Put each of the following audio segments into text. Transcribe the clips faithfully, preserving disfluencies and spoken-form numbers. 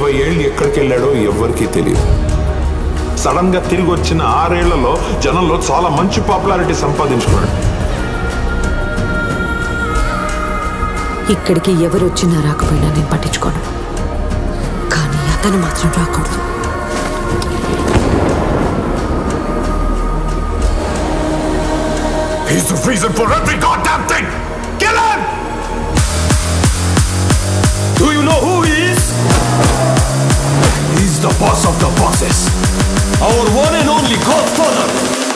ఇరవై ఏళ్ళు ఎక్కడికి వెళ్ళాడో ఎవ్వరికీ తెలియదు. సడన్ గా తిరిగి వచ్చిన ఆరేళ్లలో జనంలో చాలా మంచి పాపులారిటీ సంపాదించుకున్నాడు. ఇక్కడికి ఎవరు వచ్చినా రాకపోయినా నేను పట్టించుకోను, కానీ అతను మాత్రం రాకూడదు. He's the reason for every goddamn thing! Kill him! Do you know who he is? He's the boss of the bosses. Our one and only Godfather.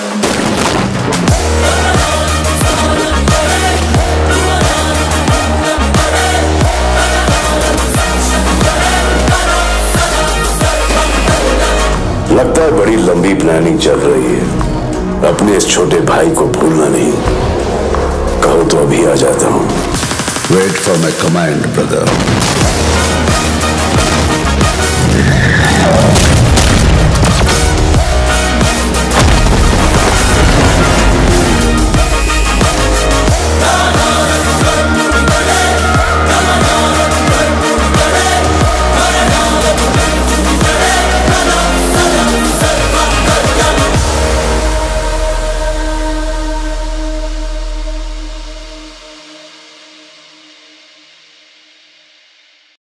लगता है बड़ी लंबी प्लानिंग चल रही है. अपने इस छोटे भाई को भूलना नहीं. कहो तो अभी आ जाता हूं. Wait for my command brother.